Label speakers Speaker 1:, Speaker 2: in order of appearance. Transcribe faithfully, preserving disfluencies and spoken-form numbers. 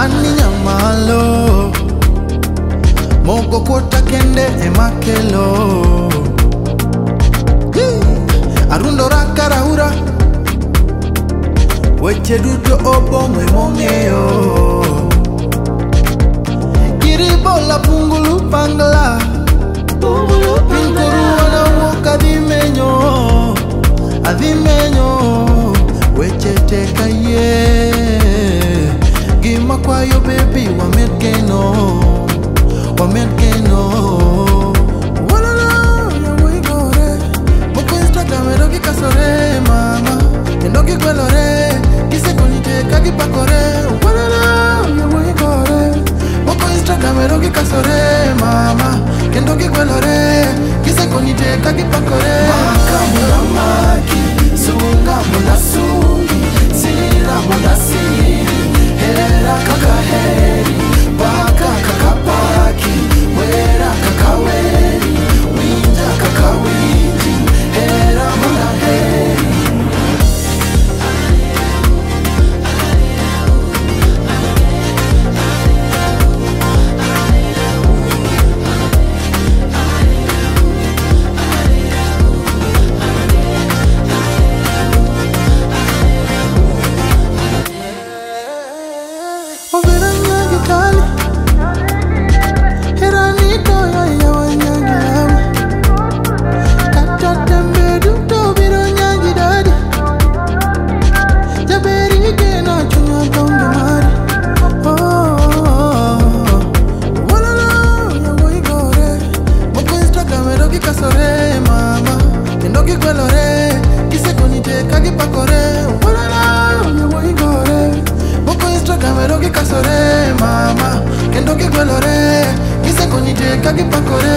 Speaker 1: Ani Nyamalo mogo kuota kende emakelo Arundora raura Weche duto Obong'o emong'eyo Kiribola pungulu pangala Pinkuru wana woka adimenyo Adimenyo Weche teka ye Gima kwa yo baby wamed geno Wamed geno Walala yawe gore Moko Instagram edogi kasore mama Endogi kwelore Kise konite kagi pakore Walala yawe gore Moko Instagram edogi kasore mama Endogi kwelore Kise konite kagi pakore Maka mula maki Sunga mula sungi Sira mula siri Hera Kakaheri Baka kakapaki Wera kakaweri Winja kakawinji Hera mula heri Kagi pakore